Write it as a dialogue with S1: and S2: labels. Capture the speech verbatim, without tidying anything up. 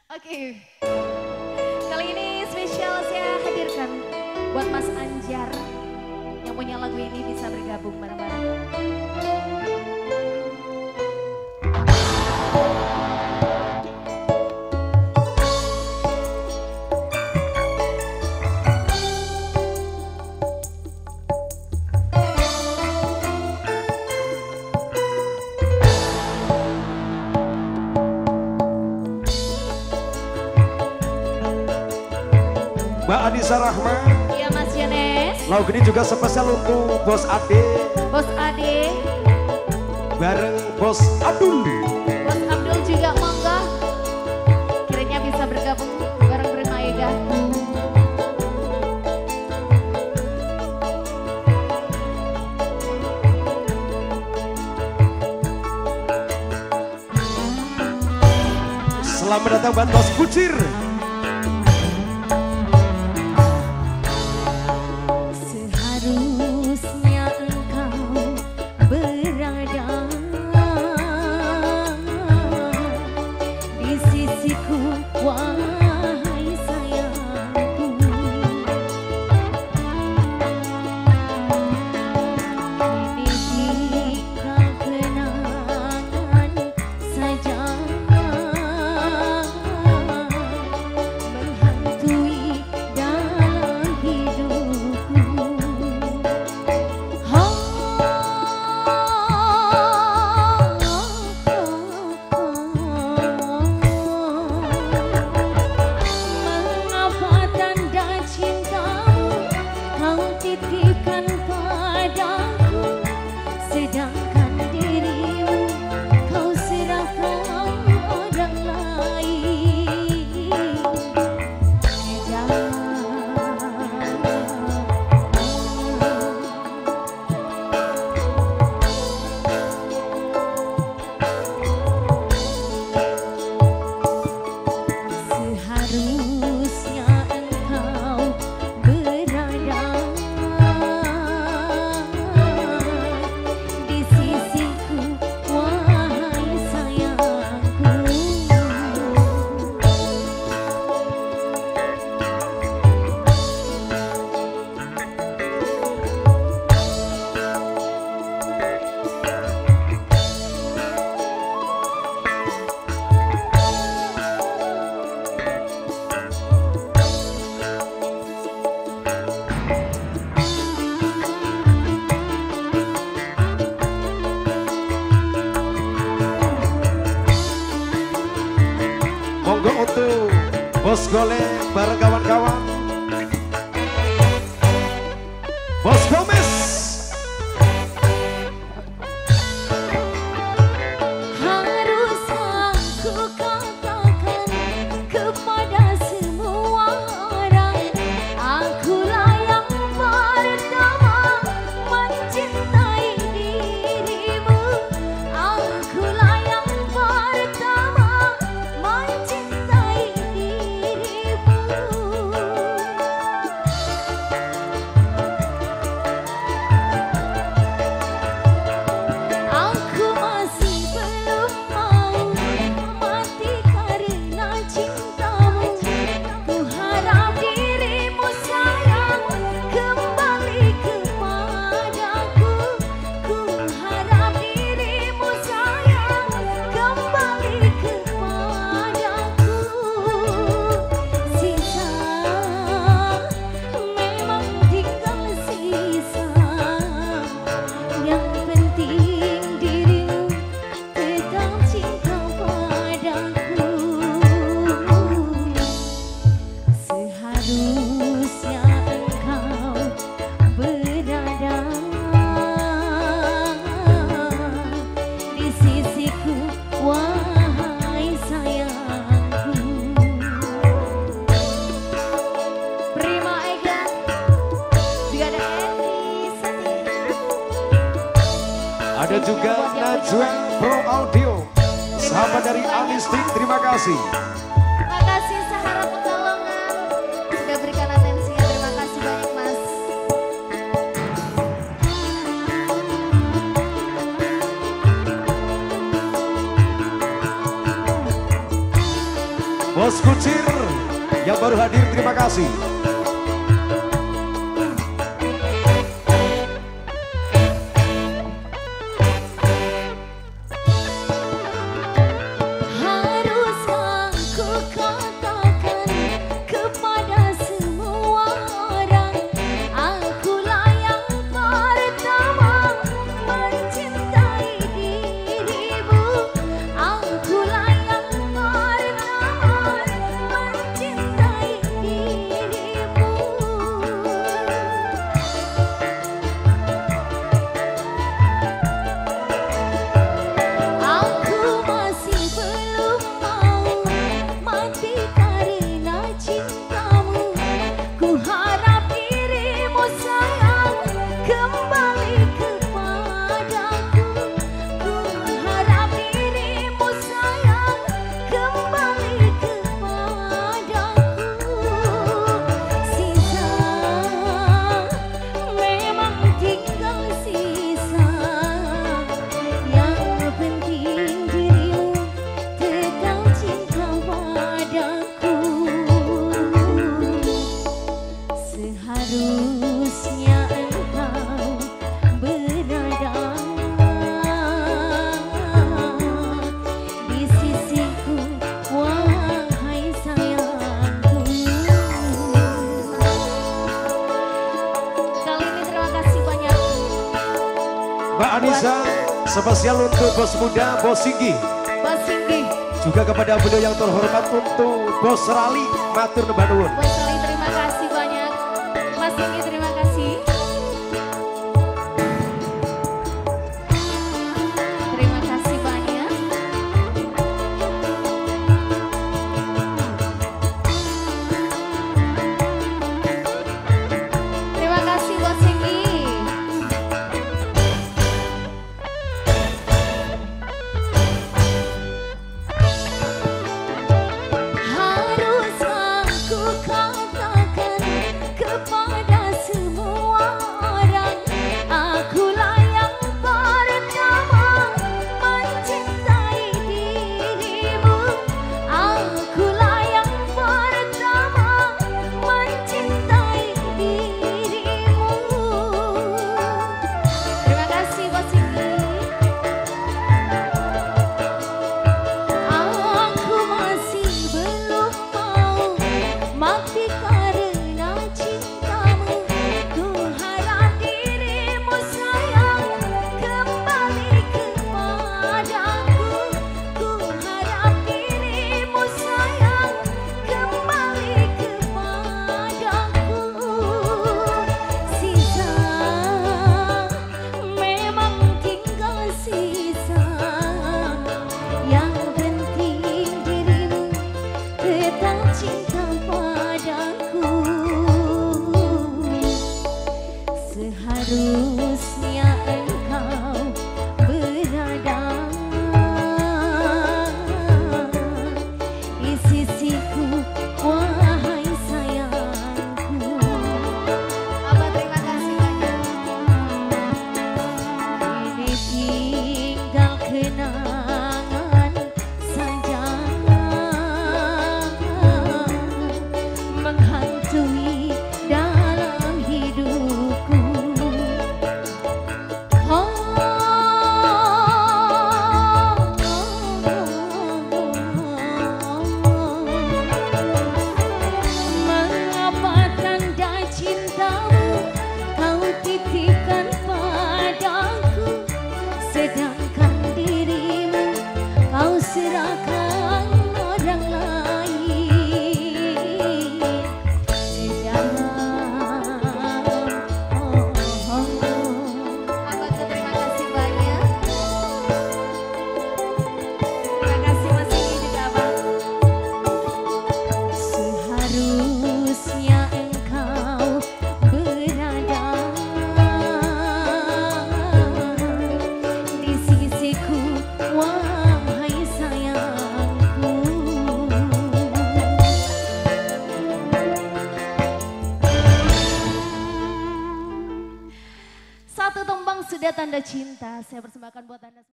S1: Oke, kali ini spesial saya hadirkan buat Mas Anjar yang punya lagu ini bisa bergabung bareng-bareng.
S2: Mbak Anissa Rahma.
S1: Iya Mas Yones.
S2: Lagu ini juga spesial untuk Bos Ade.
S1: Bos Ade.
S2: Bareng Bos Abdul.
S1: Bos Abdul juga monggo. Kiranya bisa bergabung bareng Prima Ega.
S2: Selamat datang buat Bos Kucir. Monggo untuk Bos Gole bareng kawan-kawan. Bos Gomez.
S1: Harus aku katakan kepada semua orang, akulah yang pertama mencintai dirimu. Akulah yang pertama mencintai dirimu. Aku masih belum mau mati karena cintamu. Ku harap dirimu sayang kembali kepadaku. Ku harap dirimu sayang kembali kepadaku. Sisa memang tinggal sisa. Yang penting dirimu tetap cinta padaku. Seharusnya engkau berada di sisiku, wahai sayangku. Prima Ega, juga ada Edi Sati.
S2: Ada juga Najwa Pro Audio. Sahabat dari Anisti, terima kasih.
S1: Terima kasih Sahara Pekalongan sudah berikan atensinya. Terima kasih banyak Mas.
S2: Bos Kucir yang baru hadir, terima kasih. Mbak Anissa, spesial untuk bos muda, Bos Singgi.
S1: Bos Singgi.
S2: Juga kepada beliau yang terhormat untuk Bos Rali, matur nuwun.
S1: Bos Rali, terima kasih banyak. Mas Singgi, terima kasih. Terima kasih banyak. Terima kasih Bos Singgi. Seharusnya engkau berada di sisiku, wahai sayangku. Abah, terima kasih banyak. Ini tinggal kenangan saja menghantui dalam hidupku. Sedangkan dirimu kau serahkan orang lain. Jangan, oh, oh, oh. Abang, terima kasih banyak. Terima kasih Mas Singgi juga, Abang. Seharusnya engkau berada wahai sayangku. Satu tembang sudah tanda cinta saya persembahkan buat Anda.